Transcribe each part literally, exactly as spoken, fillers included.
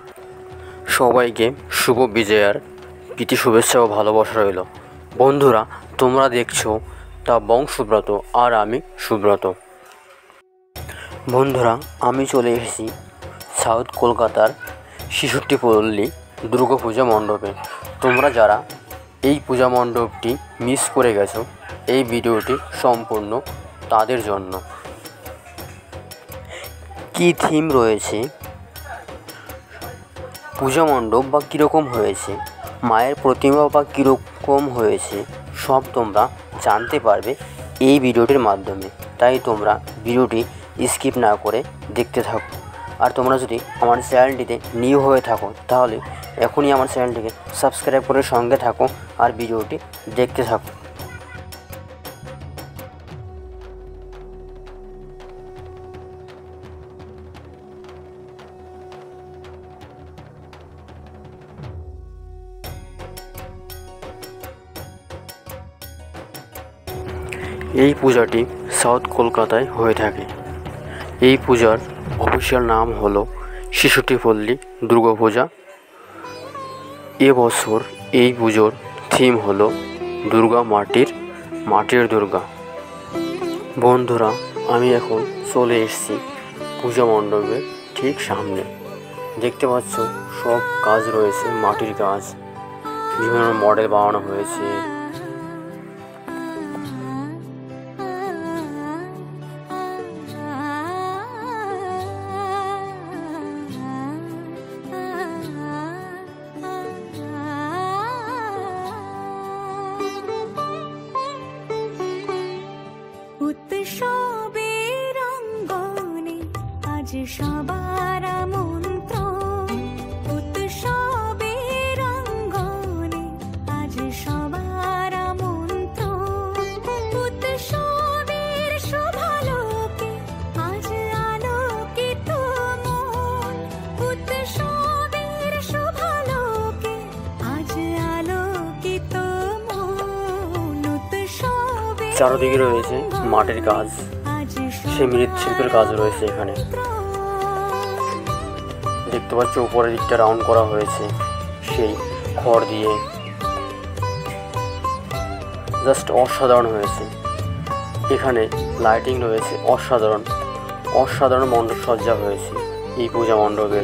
সবাইকে শুভ বিজয়ার প্রীতি শুভেচ্ছা ও ভালোবাসা রইল। বন্ধুরা, তোমরা দেখছো তা বং সুব্রত আর আমি সুব্রত। বন্ধুরা, আমি চলে এসেছি সাউথ কলকাতার ছেষট্টি পল্লী দুর্গা পূজা মণ্ডপে। তোমরা যারা এই পূজা মণ্ডপটি মিস করে গেছো, এই ভিডিওটি সম্পূর্ণ তাদের জন্য। কী থিম রয়েছে, পূজা মণ্ডপ বা কীরকম হয়েছে, মায়ের প্রতিমা বা কীরকম হয়েছে, সব তোমরা জানতে পারবে এই ভিডিওটির মাধ্যমে। তাই তোমরা ভিডিওটি স্কিপ না করে দেখতে থাকো। আর তোমরা যদি আমার চ্যানেলটিতে নিউ হয়ে থাকো তাহলে এখনই আমার চ্যানেলটিকে সাবস্ক্রাইব করে সঙ্গে থাকো আর ভিডিওটি দেখতে থাকো। এই পূজাটি সাউথ কলকাতায় হয়ে থাকে। এই পূজার অফিসিয়াল নাম হলো ছেষট্টি পল্লী দুর্গা পূজা। এবছর এই পুজোর থিম হলো দুর্গা মাটির মাটির দুর্গা। বন্ধুরা, আমি এখন চলে এসেছি পূজা মণ্ডপের ঠিক সামনে। দেখতে পাচ্ছ সব কাজ রয়েছে, মাটির কাজ, বিভিন্ন মডেল বানানো হয়েছে। উৎসবের অঙ্গনে আজ সবার আমন্ত্রণ, উৎসবের অঙ্গনে আজ সবার আমন্ত্রণ, উৎসবের শোভালোকে আজ আলোকিত মন, উৎসবের শোভালোকে আজ আলোকিত মন। উৎসবের চারদিকে রয়েছে মাটির কাজ, সে মৃৎশিল্পের কাজ রয়েছে এখানে। দেখতে পাচ্ছ উপরের দিকটা রাউন্ড করা হয়েছে সেই খড় দিয়ে, জাস্ট অসাধারণ হয়েছে। এখানে লাইটিং রয়েছে, অসাধারণ অসাধারণ মণ্ডপ সজ্জা হয়েছে এই পূজা মণ্ডপের।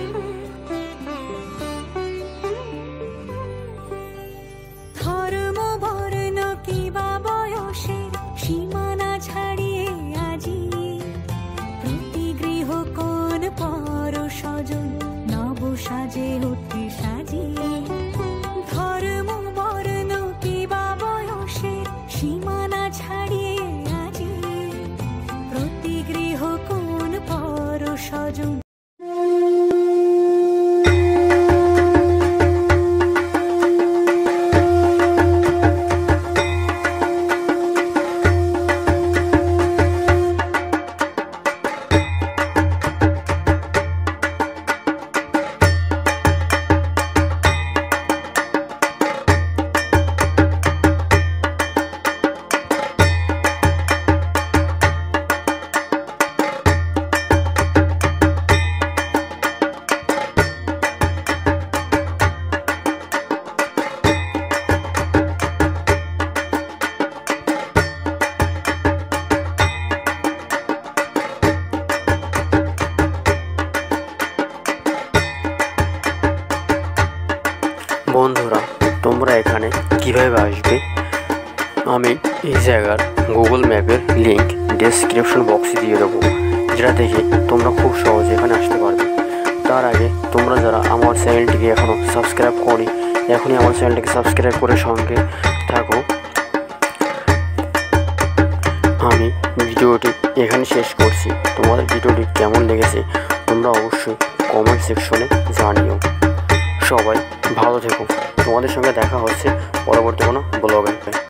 সীমানা ছাড়িয়ে আজি প্রতি গৃহ কোন পর স্বজন নব সাজে উঠে সাজিয়ে, ধর্ম বর্ণ কিবা বয়সের সীমানা ছাড়িয়ে আজি প্রতি গৃহ কোন পর স্বজন। বন্ধুরা, তোমরা এখানে কীভাবে আসবে আমি এই জায়গার গুগল ম্যাপের লিঙ্ক ডেসক্রিপশন বক্সে দিয়ে দেবো, যেটা দেখে তোমরা খুব সহজে এখানে আসতে পারবে। তার আগে তোমরা যারা আমার চ্যানেলটিকে এখনও সাবস্ক্রাইব করি, এখনই আমার চ্যানেলটিকে সাবস্ক্রাইব করে সঙ্গে থাকো। আমি ভিডিওটি এখানে শেষ করছি। তোমাদের ভিডিওটি কেমন লেগেছে তোমরা অবশ্যই কমেন্ট সেকশনে জানিও। সবাই ভালো থেকো। তোমাদের সঙ্গে দেখা হচ্ছে পরবর্তী কোনো ব্লগে।